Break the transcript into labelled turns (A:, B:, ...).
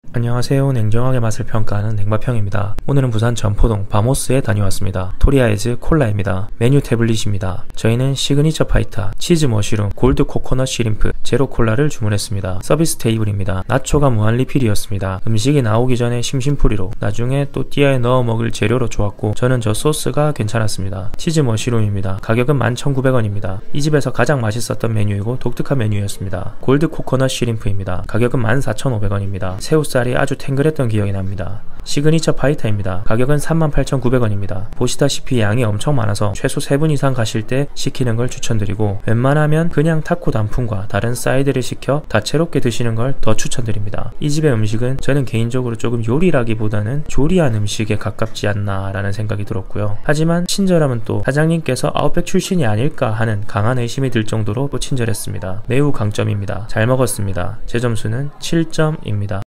A: 안녕하세요. 냉정하게 맛을 평가하는 냉마평입니다. 오늘은 부산 전포동 바모스에 다녀왔습니다. 토리아이즈 콜라입니다. 메뉴 태블릿입니다. 저희는 시그니처 파이타, 치즈 머쉬룸, 골드 코코넛 시림프, 제로 콜라를 주문했습니다. 서비스 테이블입니다. 나초가 무한 리필이었습니다. 음식이 나오기 전에 심심풀이로, 나중에 또띠아에 넣어 먹을 재료로 좋았고 저는 저 소스가 괜찮았습니다. 치즈 머쉬룸입니다. 가격은 11,900원입니다. 이 집에서 가장 맛있었던 메뉴이고 독특한 메뉴였습니다. 골드 코코넛 시림프입니다. 가격은 14,500원입니다. 새우살이 아주 탱글했던 기억이 납니다. 시그니처 파이타입니다. 가격은 38,900원입니다. 보시다시피 양이 엄청 많아서 최소 3분 이상 가실 때 시키는 걸 추천드리고, 웬만하면 그냥 타코 단품과 다른 사이드를 시켜 다채롭게 드시는 걸 더 추천드립니다. 이 집의 음식은 저는 개인적으로 조금 요리라기보다는 조리한 음식에 가깝지 않나 라는 생각이 들었고요. 하지만 친절함은 또 사장님께서 아웃백 출신이 아닐까 하는 강한 의심이 들 정도로 또 친절했습니다. 매우 강점입니다. 잘 먹었습니다. 제 점수는 7점입니다.